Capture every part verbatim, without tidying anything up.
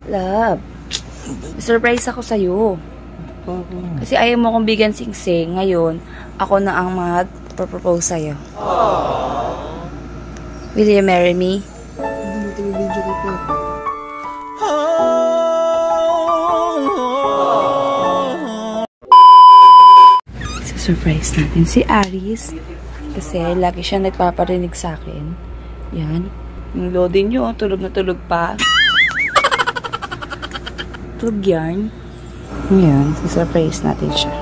Love, surprise ako sa'yo. Kasi ayaw mo kong bigyan sing-sing. Ngayon, ako na ang mag-propose sa'yo. Will you marry me? Hindi mo video ko po. Surprise natin si Aris. Kasi lagi siya nagpaparinig sa akin. Yan. Yung loading nyo, tulog na tulog pa. Tulog yan. Ngayon, surprise natin siya.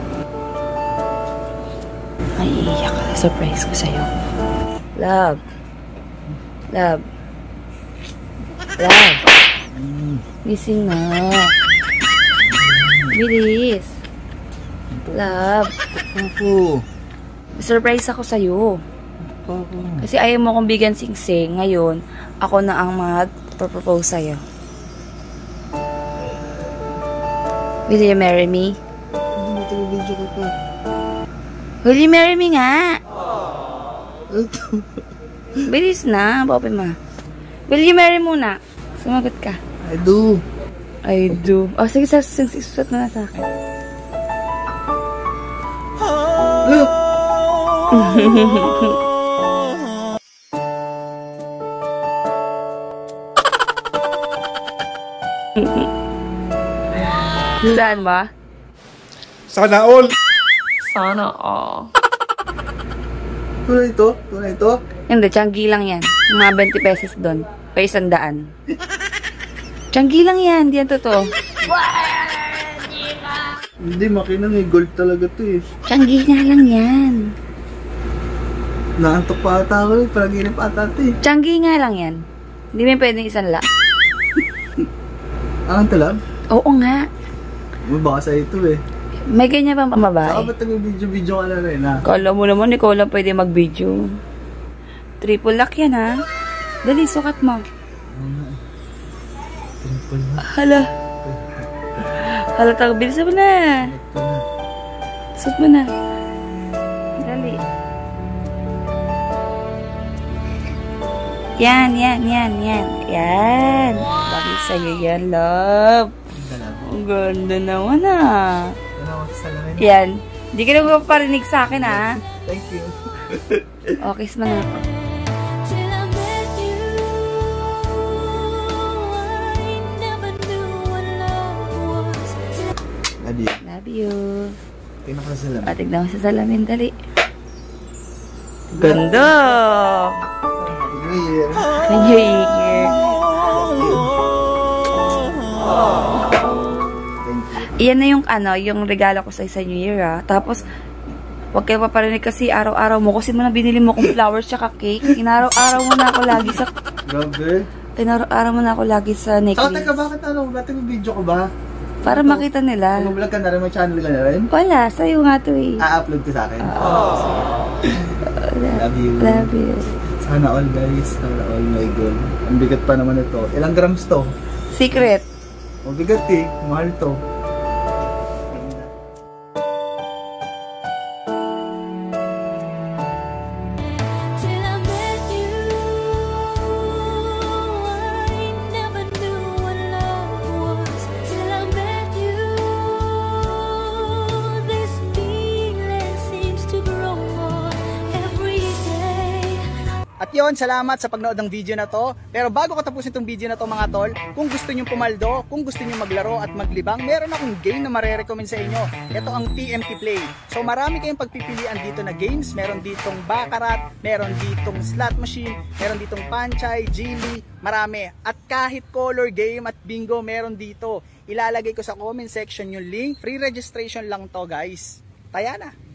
Ay, iiyak ka. Surprise ko sa'yo. Love. Love. Love. Gising na. Bilis. Love. Opo. Surprise ako sa'yo. Opo. Kasi ayaw mo kong bigyan sing-sing. Ngayon, ako na ang mag-propose sa'yo. Will you marry me? Hindi mo video ko po. Will you marry me nga? Bilis na, Bobby ma. Will you marry muna? Sumagot ka. I do. I do. Oh, sige, susot na na sa akin. Look! Saan ba? Sana all! Sana all. Tunay ito? Tunay ito? Hindi, tiyanggi lang yan. Mga twenty pesos doon. O isang daan. Tiyanggi lang yan. Di yan totoo. Hindi, makinang eh. Gold talaga to eh. Tiyanggi nga lang yan. Naantok pa ata ako eh. Palaginip ata ito eh. Tiyanggi nga lang yan. Hindi may pwedeng isang la. Ang talab? Oo nga. May baka sa ito eh. May ganyan bang Saka pamabae? ba't nag-video-video ka na rin ha? Kala mo naman, ikaw lang pwede mag-video. Triple lock yan ha. Dali, sukat mo. Triple na. Hala. Hala, tago. Bilisan mo na. Suot mo na. Dali. Yan, yan, yan, yan. Yan. Bakit sa'yo yan, love? Ang ganda naman ah. Yan. Hindi ka na magpaparinig sa akin ah. Thank you. O, kiss mo na ako. Love you. Love you. Tingnan ka sa salamin. O, tignan mo sa salamin, dali. Ganda! New Year. New Year. Iyan na yung ano, yung regalo ko sa sa New Year ah. Tapos, huwag kayo paparinig kasi araw-araw mo. Kasi mo na binili mo kong flowers tsaka cake. Inaraw-araw mo na ako lagi sa... Grabe. Inaraw-araw mo na ako lagi sa necklace. Saka teka, bakit ano? Bakit may video ko ba? Para makita nila. Mag-vlog ka na rin, may channel ka na rin? Wala, sa'yo nga to eh. A-upload ko sa akin? Oh. Love you. Love you. Sana all guys. Sana all, my God. Ang bigat pa naman ito. Ilang grams to? Secret. Mabigat eh. Mahal to. At yun, salamat sa pagnood ng video na to. Pero bago ko tapusin itong video na to mga tol, kung gusto nyo pumaldo, kung gusto nyo maglaro at maglibang, meron akong game na marerecommend sa inyo. Ito ang T M T Play. So marami kayong pagpipilian dito na games. Meron ditong Baccarat, meron ditong slot machine, meron ditong Panchay, Gili, marami. At kahit color game at bingo meron dito. Ilalagay ko sa comment section yung link. Free registration lang to guys. Taya na!